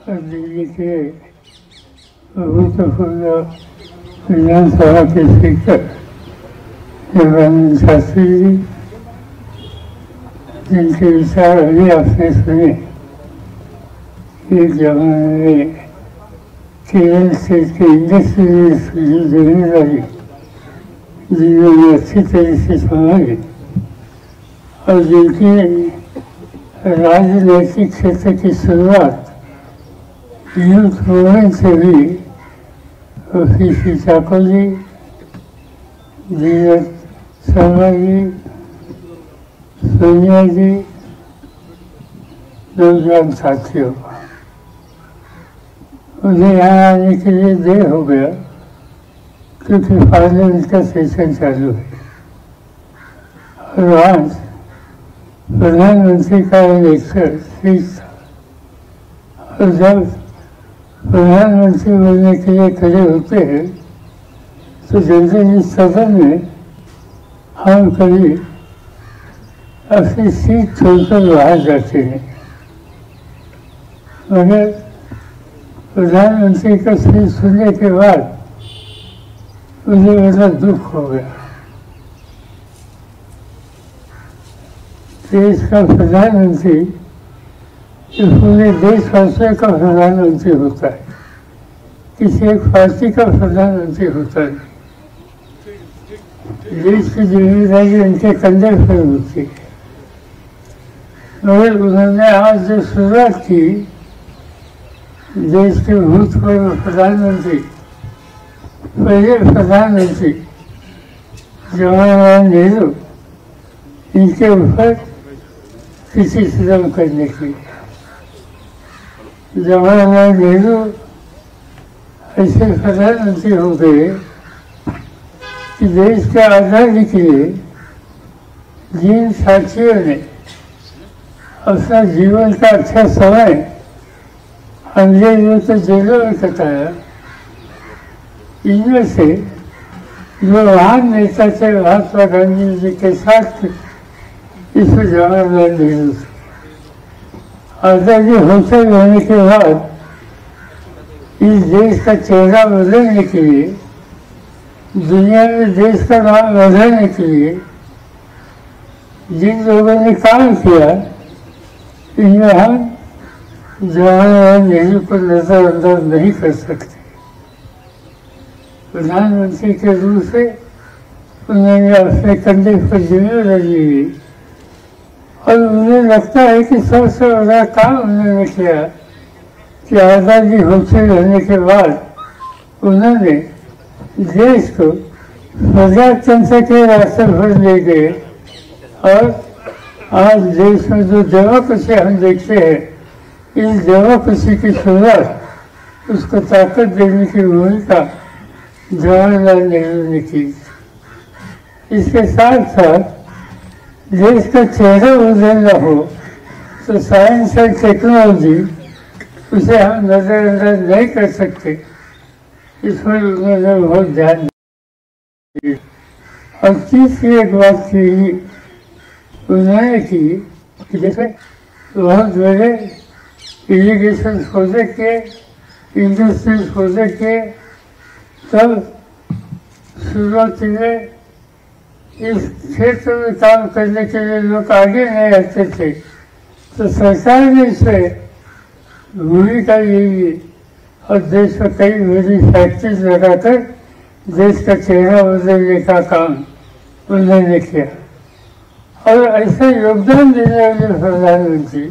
और दिल्ली के भूतपूर्व विधानसभा के स्पीकर देवानंद शास्त्री जी, जिनके विचार अभी आपने सुने। एक जमाने में केरल स्टेट के इंडस्ट्रियलिस्ट की जिम्मेदारी जिन्होंने अच्छी तरह से संभाली और जिनकी राजनैतिक क्षेत्र की शुरुआत यूथ मूवमेंट से हुई, पी चाको जी, धीरज शर्मा जी, सोनिया जी, नौजवान साथियों, उन्हें यहाँ आने के लिए देर हो गया क्योंकि पार्लियामेंट का सेशन चालू है और आज प्रधानमंत्री का इलेक्शन स्पीच था और जब प्रधानमंत्री बनने के लिए खड़े होते हैं तो जल्दी सदन में हम कभी अपनी सीट छोड़कर बाहर जाते हैं, मगर प्रधानमंत्री का स्पीच सुनने के बाद मुझे बड़ा दुख हो गया। देश का प्रधानमंत्री पूरे देशवासियों का प्रधानमंत्री होता है, किसी एक पार्टी का प्रधानमंत्री होता है। देश की जिम्मेदारी उनके कंधे पर होती है, मगर उन्होंने आज जो शुरुआत की, देश के भूतपूर्व प्रधानमंत्री, पहले प्रधानमंत्री जवाहरलाल नेहरू, इनके ऊपर किसी सितम करने की। जवाहरलाल नेहरू ऐसे प्रधानमंत्री हो गए कि देश के आज़ादी के लिए जिन साथियों ने अपना जीवन का अच्छा समय अंग्रेजों के जेलों में कटाया, इनमें से जो महान नेता थे महात्मा गांधी जी के साथ इसमें जवाहरलाल नेहरू थे। आज़ादी होते रहने के बाद इस देश का चेहरा बदलने के लिए, दुनिया में देश का नाम बढ़ाने के लिए जिन लोगों ने काम किया, इनमें हम जवाहरलाल नेहरू को नजरअंदाज नहीं कर सकते। प्रधानमंत्री के रूप से उन्होंने अपने कंधे पर जिम्मेदारी ली और उन्हें लगता है कि सबसे बड़ा काम उन्होंने किया कि आज़ादी होते रहने के बाद उन्होंने देश को प्रजातंत्र के रास्ते पर ले गए और आज देश में जो डेमोक्रेसी हम देखते हैं, इस डेमोक्रेसी की शुरुआत, उसको ताकत देने की भूमिका जवाहरलाल नेहरू ने की। इसके साथ साथ देश का चेहरा बदलना हो तो साइंस एंड टेक्नोलॉजी, उसे हम नजरअंदाज नहीं कर सकते, इस पर उन्होंने बहुत ध्यान दिया। और तीसरी एक बात की उन्होंने की कि जैसे बहुत बड़े इरिगेशन प्रोजेक्ट के, इंडस्ट्रियल प्रोजेक्ट के, तब शुरुआती में इस क्षेत्र में काम करने के लिए लोग आगे नहीं आते थे, तो सरकार ने इसे भूमिका ली और देश में कई बड़ी फैक्ट्रीज लगाकर देश का चेहरा बदलने का काम उन्होंने किया। और ऐसा योगदान देने वाले प्रधानमंत्री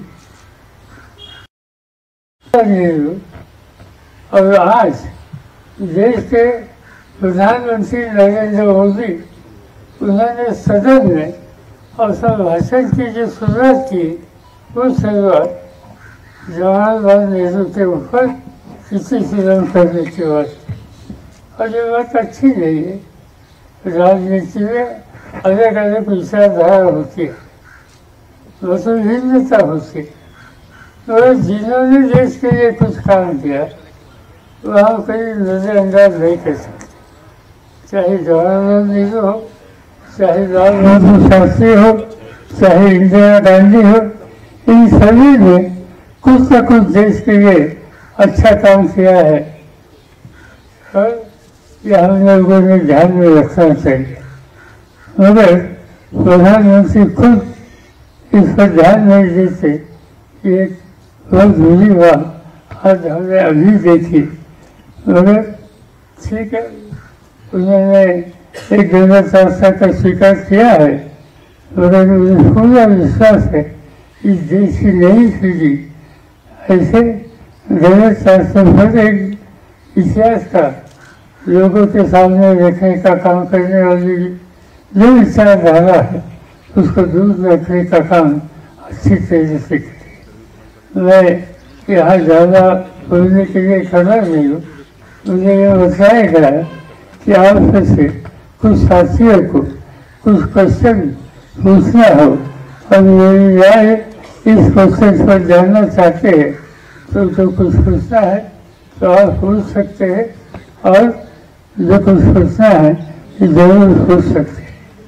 नेहरू और आज देश के प्रधानमंत्री नरेंद्र मोदी, उन्होंने सदन में अपना भाषण की जो शुरुआत की, वो शुरुआत जवाहरलाल नेहरू के ऊपर किसी सितम करने की बात, और ये बात अच्छी नहीं है। राजनीति में अलग अलग विचारधारा होती है, मतलब भिन्नता होती है, तो जिन्होंने देश के लिए कुछ काम किया वहाँ कहीं नजरअंदाज नहीं कर सकते, चाहे जवाहरलाल नेहरू हो, चाहे लाल बहादुर शास्त्री हो, चाहे इंदिरा गांधी हो, इन सभी ने कुछ न कुछ देश के लिए अच्छा काम किया है और ये हम लोगों ने ध्यान में रखना चाहिए, मगर प्रधानमंत्री खुद इस पर ध्यान नहीं देते। ये बहुत बुरी बात आज हमने अभी देखी, मगर ठीक है, उन्होंने एक गलत संस्था का स्वीकार किया है, मगर मुझे पूरा विश्वास है इस देश की नई पीढ़ी ऐसे गलत संस्था पर एक इतिहास का लोगों के सामने रखने का काम करने वाली जो विचारधारा है उसको दूर रखने का काम अच्छी तरह से करे। मैं यहाँ ज़्यादा बोलने के लिए खड़ा नहीं हूँ। मुझे यह बताया गया कि आप में से कुछ साथियों को कुछ क्वेश्चन पूछना हो और मेरी राय इस क्वेश्चन पर जानना चाहते हैं तो जो कुछ पूछना है तो आप पूछ सकते हैं, और जो कुछ पूछना है जरूर पूछ सकते हैं।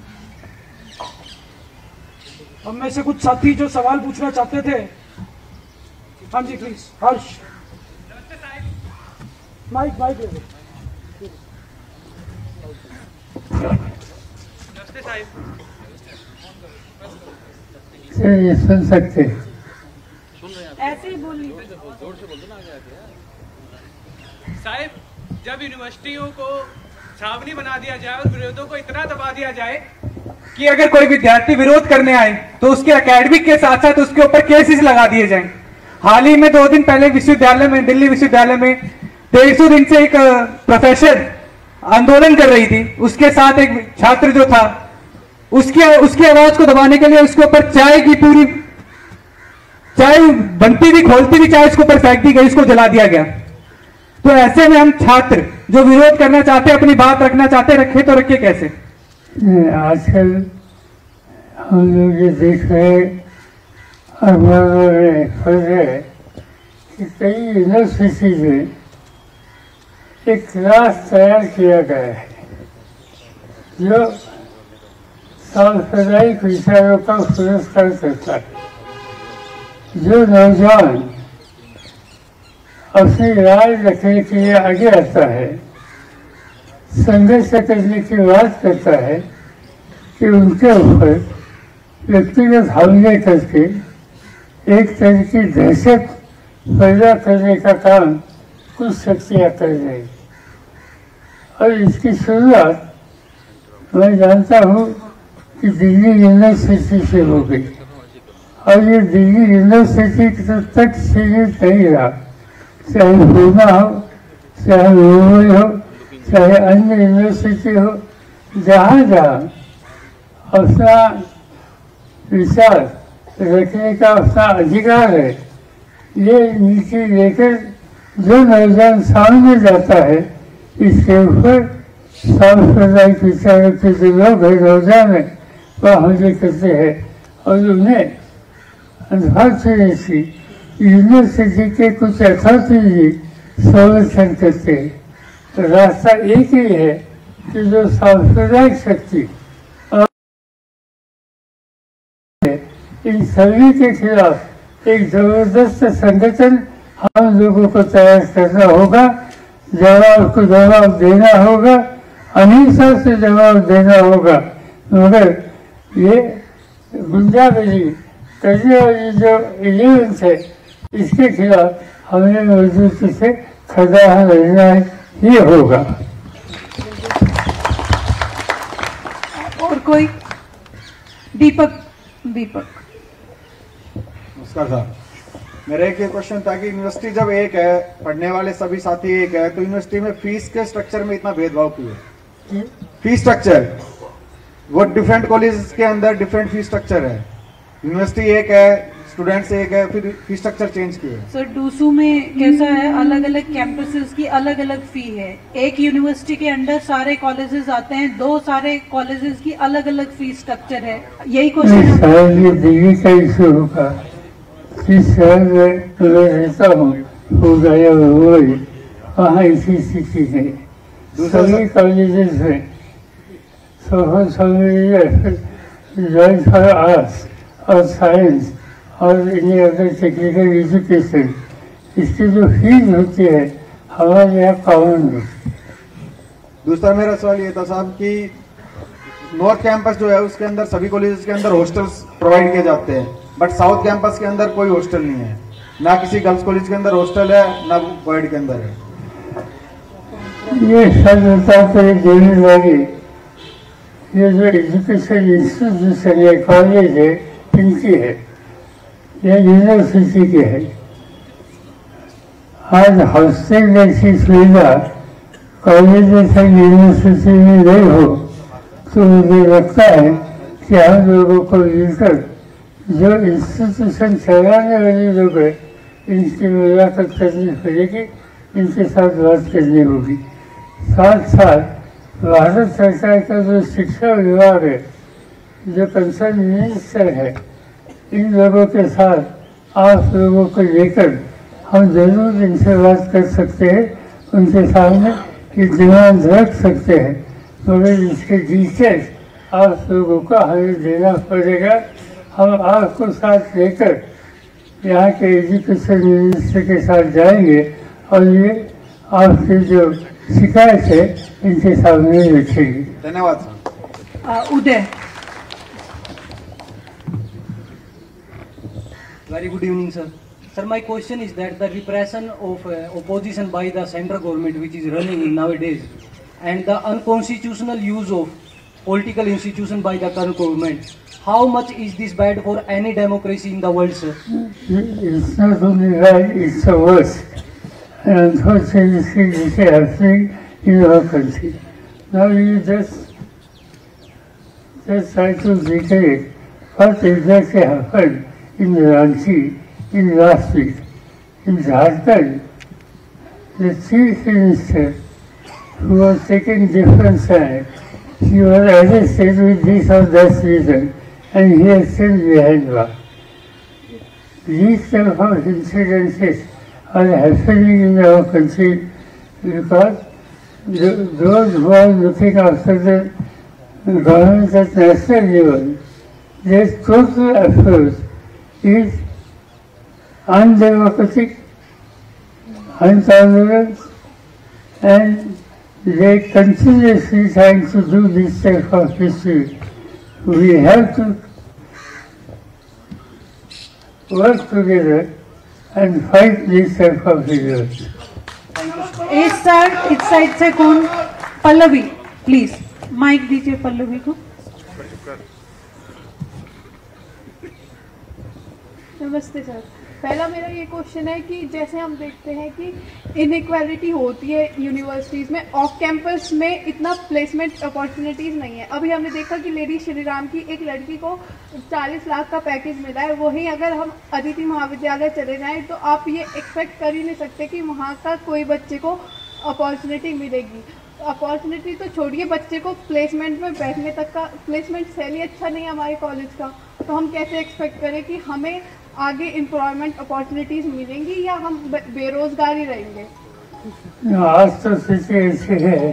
हम में से कुछ साथी जो सवाल पूछना चाहते थे, हाँ जी प्लीज। हर्ष, माइक माइक ले लो। ये सुन सकते हैं, ऐसे ही बोलिए। साहब, जब यूनिवर्सिटियों को छावनी बना दिया जाए और विरोधों को इतना दबा दिया जाए कि अगर कोई विद्यार्थी विरोध करने आए तो उसके एकेडमिक के साथ साथ उसके ऊपर केसेस लगा दिए जाएं। हाल ही में 2 दिन पहले विश्वविद्यालय में, दिल्ली विश्वविद्यालय में 150 दिन से एक प्रोफेसर आंदोलन कर रही थी, उसके साथ एक छात्र जो था उसकी आवाज को दबाने के लिए उसके ऊपर चाय की पूरी चाय बनती थी, खोलती थी चाय, उसके ऊपर फेंक दी गई, उसको जला दिया गया। तो ऐसे में हम छात्र जो विरोध करना चाहते हैं, अपनी बात रखना चाहते हैं, रखे तो रखे कैसे? आजकल हम लोग ये देख रहे अखबारों में पढ़ रहे कि कई यूनिवर्सिटीज में एक क्लास तैयार किया गया है जो सांप्रदायिक विचारों का पुरस्कार करता है। जो नौजवान अपनी राय रखने के लिए आगे आता है, संघर्ष करने की बात करता है कि उनके ऊपर व्यक्तिगत हमले करके एक तरह की दहशत पैदा करने का काम कुछ शक्तियाँ कर रही। और इसकी शुरुआत मैं जानता हूँ कि दिल्ली यूनिवर्सिटी से हो गई, और ये दिल्ली यूनिवर्सिटी तक सीमित नहीं रहा, चाहे पूना हो, चाहे मुंबई हो, चाहे अन्य यूनिवर्सिटी हो, जहाँ जहाँ अपना विचार रखने का अपना अधिकार है, ये नीति लेकर जो नौजवान सामने जाता है इसके ऊपर सांप्रदायिक विचारों के जो लोग हैं, नौजवान है, वह हमले करते हैं और उन्हें अनफॉर्चुनेटली यूनिवर्सिटी के कुछ अथॉरिटी संरक्षण करते हैं। तो रास्ता एक ही है कि जो सांप्रदायिक शक्ति इन सभी के खिलाफ एक जबरदस्त संगठन हम लोगों को तैयार करना होगा, जवाब को जवाब देना होगा, अहिंसा से जवाब देना होगा। मगर ये गुंडागर्दी करने वाली जो एलिमेंट्स है इसके खिलाफ हमें मजबूती से खड़ा रहना ही होगा। और कोई? दीपक। नमस्कार साहब, मेरा एक क्वेश्चन था कि यूनिवर्सिटी जब एक है, पढ़ने वाले सभी साथी एक है, तो यूनिवर्सिटी में फीस के स्ट्रक्चर में इतना भेदभाव क्यों है? फीस स्ट्रक्चर वो डिफरेंट कॉलेज के अंदर डिफरेंट फीस स्ट्रक्चर है, यूनिवर्सिटी एक है, स्टूडेंट्स एक है, फिर फीस स्ट्रक्चर चेंज क्यों है? सर डूसू में कैसा है, अलग अलग कैंपसेस की अलग अलग फी है। एक यूनिवर्सिटी के अंडर सारे कॉलेजेस आते हैं, 2 सारे कॉलेजेस की अलग अलग फीस स्ट्रक्चर है। यही क्वेश्चन दिल्ली का इशू होगा, जिस शहर में मैं रहता हूँ हो गया वही, वहाँ इसी स्थिति है। सभी कॉलेजेस में जॉइंट फॉर आर्ट्स और साइंस और एनी अदर टेक्निकल एजुकेशन इसकी जो फीस होती है हमारे यहाँ कॉमन होती है। दूसरा मेरा सवाल ये था साहब कि नॉर्थ कैंपस जो है उसके अंदर सभी कॉलेजेस के अंदर हॉस्टल्स प्रोवाइड किए जाते हैं, बट साउथ कैंपस के अंदर कोई हॉस्टल नहीं है, ना किसी गर्ल्स कॉलेज के अंदर हॉस्टल है ना बॉयड के अंदर है। ये सर्वता पर जिम्मेदारी ये जो एजुकेशन इंस्टीट्यूशन है, कॉलेज है, इनकी है, ये यूनिवर्सिटी की है। आज हॉस्टल जैसी सुविधा कॉलेज जैसे यूनिवर्सिटी में नहीं हो तो मुझे लगता है कि हम लोगों को मिलकर जो इंस्टीट्यूशन चलाने वाले लोग हैं इनकी मुलाकात करनी पड़ेगी, इनके साथ बात करनी होगी। साथ साथ भारत सरकार का जो शिक्षा विभाग है, जो कंसर्न मिनिस्टर है, इन लोगों के साथ आप लोगों को लेकर हम जरूर इनसे बात कर सकते हैं, उनके सामने ये डिमांड रख सकते हैं, मगर इसके डिटेल्स आप लोगों को हमें देना पड़ेगा। हम आपको साथ लेकर यहाँ के एजुकेशन मिनिस्टर के साथ जाएंगे और ये आपकी जो शिकायत है इनके सामने रखेंगे। धन्यवाद sir. Uday. Very good evening, sir. Sir, my question is that the repression of opposition by the central government, which is running in nowadays, and the unconstitutional use of political institution by the current government, how much is this bad for any democracy in the world, sir? It's not only right, it's the worst. And unfortunately, this is happening in our country. Now you just try to recreate what exactly happened in Ranchi in last week. In Jharkhand, the chief minister who was taking different side, he was arrested with this or that reason and he is still behind bars. These type of incidences are happening in our country because those who are looking after the government at national level, their total approach is undemocratic, intolerant, and they continuously trying to do this type of history. We have to work together and fight this type of issues. इस side से कौन? Pallavi, please mic दीजिए पल्लवी को। नमस्ते sir. पहला मेरा ये question है कि जैसे हम देखते हैं कि इनइक्वालिटी होती है यूनिवर्सिटीज़ में, ऑफ कैंपस में इतना प्लेसमेंट अपॉर्चुनिटीज़ नहीं है। अभी हमने देखा कि लेडी श्रीराम की एक लड़की को 40 लाख का पैकेज मिला है, वहीं अगर हम अदिति महाविद्यालय चले जाएं तो आप ये एक्सपेक्ट कर ही नहीं सकते कि वहाँ का कोई बच्चे को अपॉर्चुनिटी मिलेगी। अपॉर्चुनिटी तो छोड़िए, बच्चे को प्लेसमेंट में बैठने तक का प्लेसमेंट सेल ही अच्छा नहीं है हमारे कॉलेज का, तो हम कैसे एक्सपेक्ट करें कि हमें आगे एम्प्लॉयमेंट अपॉर्चुनिटीज मिलेंगी या हम बेरोजगार ही रहेंगे? आज तो स्थिति ऐसी है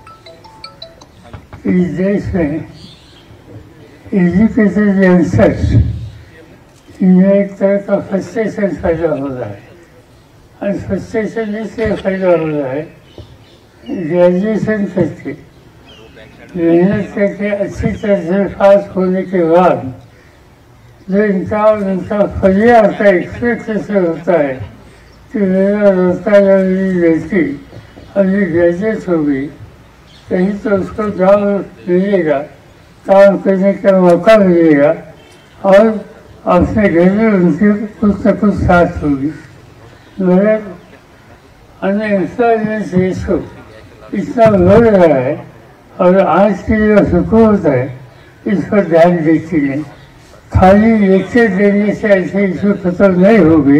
इस देश में एजुकेटेड यंगस्टर्स इनमें एक तरह का फ्रस्ट्रेशन पैदा हो रहा है। और फ्रस्ट्रेशन इसलिए पैदा हो रहा है, ग्रेजुएशन करके मेहनत करके अच्छी तरह से पास होने के बाद जो इनका फरियाद का एक्सपेक्टेशन होता है कि मेरा रोजगार मेरी लड़की अभी ग्रेजुएट होगी, कहीं तो उसको जॉब मिलेगा, काम करने का मौका मिलेगा और अपने घर में उनके कुछ न कुछ साथ होगी। मगर अनएम्प्लॉयमेंट रेशो इतना बढ़ रहा है और आज की जो हुकूमत है इस पर ध्यान देती नहीं। खाली लेक्चर देने से ऐसे इशू खत्म नहीं होगी।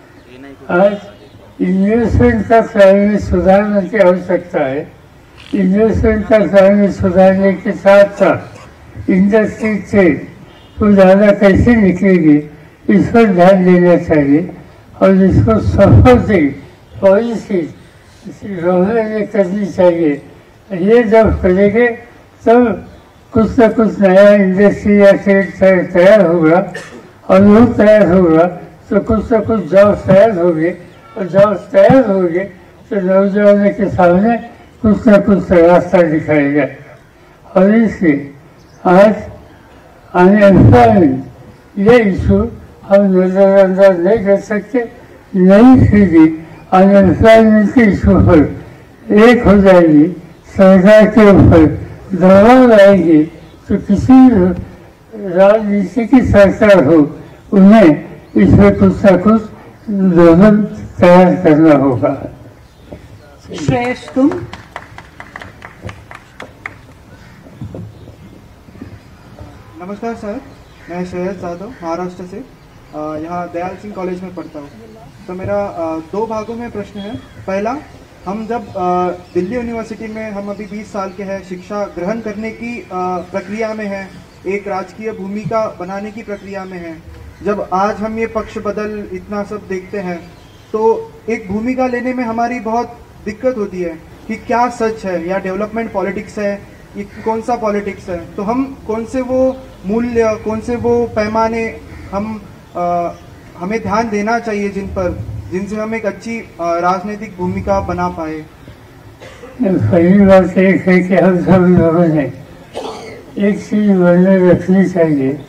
आज इन्वेस्टमेंट का क्लाइमेट सुधारने की आवश्यकता है। इन्वेस्टमेंट का क्लाइमेट सुधारने के साथ साथ इंडस्ट्री से वो ज़्यादा कैसे निकलेगी इस पर ध्यान देना चाहिए और इसको सपोर्टिंग पॉलिसी गवर्नमेंट ने करनी चाहिए। ये जब करेंगे तब कुछ न कुछ नया इंडस्ट्री या ट्रेड तैयार होगा और वो तैयार होगा तो कुछ न कुछ जॉब तैयार होंगे और जब तैयार होंगे तो नौजवानों के सामने कुछ न कुछ रास्ता दिखाया जाएगा। और इसलिए आज अनएम्प्लॉयमेंट ये इशू हम नजरअंदाज नहीं कर सकते। नई पीढ़ी अनएम्प्लॉयमेंट के इशू पर एक हो जाएगी, सरकार के ऊपर दबाव आएगी, तो किसी राजनीति की सरकार हो उन्हें इसमें कुछ न कुछ दोनों तैयार करना होगा। श्रेयस तुम। नमस्कार सर, मैं श्रेयस यादव महाराष्ट्र से यहाँ दयाल सिंह कॉलेज में पढ़ता हूँ। तो मेरा दो भागों में प्रश्न है। पहला, हम जब दिल्ली यूनिवर्सिटी में हम अभी 20 साल के हैं, शिक्षा ग्रहण करने की प्रक्रिया में हैं, एक राजकीय भूमिका बनाने की प्रक्रिया में हैं। जब आज हम ये पक्ष बदल इतना सब देखते हैं तो एक भूमिका लेने में हमारी बहुत दिक्कत होती है कि क्या सच है या डेवलपमेंट पॉलिटिक्स है, ये कौन सा पॉलिटिक्स है। तो हम कौन से वो मूल्य, कौन से वो पैमाने हमें ध्यान देना चाहिए जिनसे हम एक अच्छी राजनीतिक भूमिका बना पाए। पहली बात एक है कि हम सब लोगों ने एक चीज मन में रखनी चाहिए,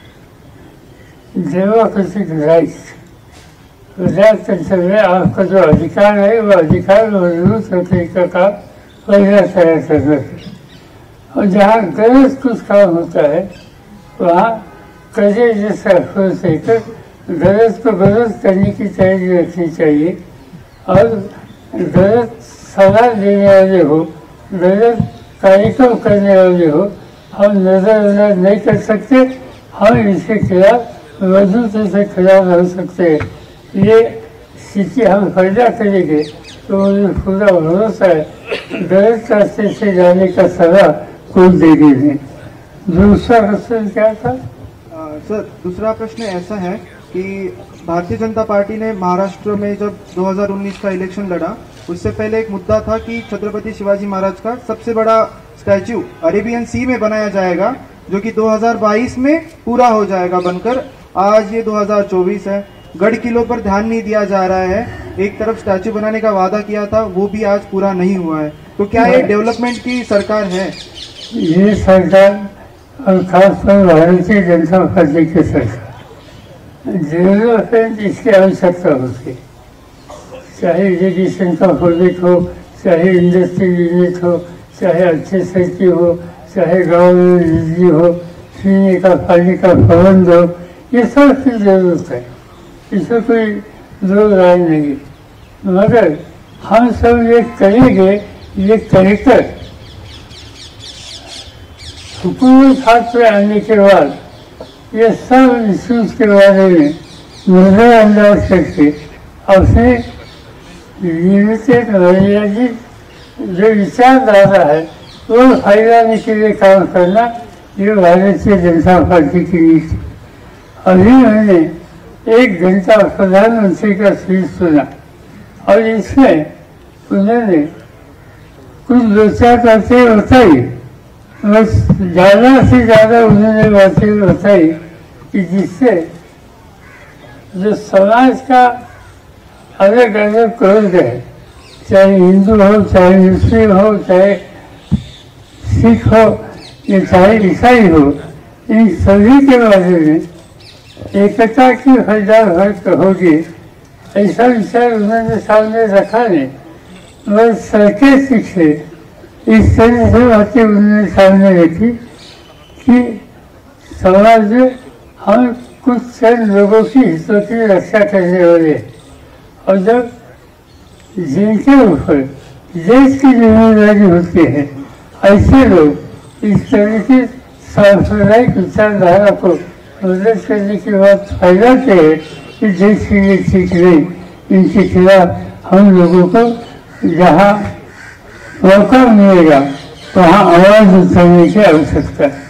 डेमोक्रेटिक राइट्स। प्रजातंत्र में आपका जो अधिकार है वो अधिकार मजबूत रखने का काम पहला तैयार करना चाहिए। और जहाँ गलत कुछ काम होता है वहाँ कजे जैसा अफसोस देकर गलत को गलत करने की तैयारी रखनी चाहिए। और गलत सलाह देने वाले हो, गलत कार्यक्रम करने वाले हो, हम नजरअंदाज नहीं कर सकते। हम इसके खिलाफ मजबूती से खिलाफ हो सकते हैं। ये स्थिति हम पैदा करेंगे तो मुझे पूरा भरोसा है गलत रास्ते से जाने का सलाह कोई देगी नहीं। दूसरा प्रश्न क्या था? सर, दूसरा प्रश्न ऐसा है कि भारतीय जनता पार्टी ने महाराष्ट्र में जब 2019 का इलेक्शन लड़ा, उससे पहले एक मुद्दा था कि छत्रपति शिवाजी महाराज का सबसे बड़ा स्टैच्यू अरेबियन सी में बनाया जाएगा, जो कि 2022 में पूरा हो जाएगा बनकर। आज ये 2024 है, गढ़ किलों पर ध्यान नहीं दिया जा रहा है। एक तरफ स्टैच्यू बनाने का वादा किया था, वो भी आज पूरा नहीं हुआ है। तो क्या ये डेवलपमेंट की सरकार है? ये सरकार और खासकर भारतीय जनता पार्टी की सरकार डेवलपमेंट इसकी आवश्यकता होती है। चाहे इरिगेशन का प्रोजेक्ट हो, चाहे इंडस्ट्री यूनिट हो, चाहे अच्छे सड़कें हो, चाहे गाँव में बिजली हो, पीने का पानी का प्रबंध हो, ये सब की जरूरत है। इसमें कोई दो राय नहीं। मगर हम सब ये करेंगे, ये कहकर हुकूमत हाथ पे आने के बाद ये सब इश्यूज के बारे में नजरअंदाज करके अपने लिमिटेड मर्यादित जो विचारधारा है वो फैलाने के लिए काम करना, ये भारतीय जनता पार्टी की नीति। अभी मैंने 1 घंटा प्रधानमंत्री का स्पीच सुना और इसमें उन्होंने कुछ दो चार बातें बताई, बस ज़्यादा से ज़्यादा उन्होंने बातें बताई कि जिससे जो समाज का अलग अलग वर्ग है, चाहे हिंदू हो, चाहे मुस्लिम हो, चाहे सिख हो या चाहे ईसाई हो, इन सभी के बारे में एकता की फैलावट होगी, ऐसा विचार उन्होंने सामने रखा नहीं। बस सड़कें सीखे इस तरह से बातें उन्होंने सामने रखी कि समाज में हम कुछ चंद लोगों की हितों की रक्षा करने वाले, और जब जिनके ऊपर देश की जिम्मेदारी होती है ऐसे लोग इस तरह की सांप्रदायिक विचारधारा को मदद करने की बात फैलाते हैं कि देश के लिए ठीक नहीं, इनके खिलाफ हम लोगों को जहाँ मौका मिलेगा वहाँ आवाज़ उठाने की आवश्यकता है।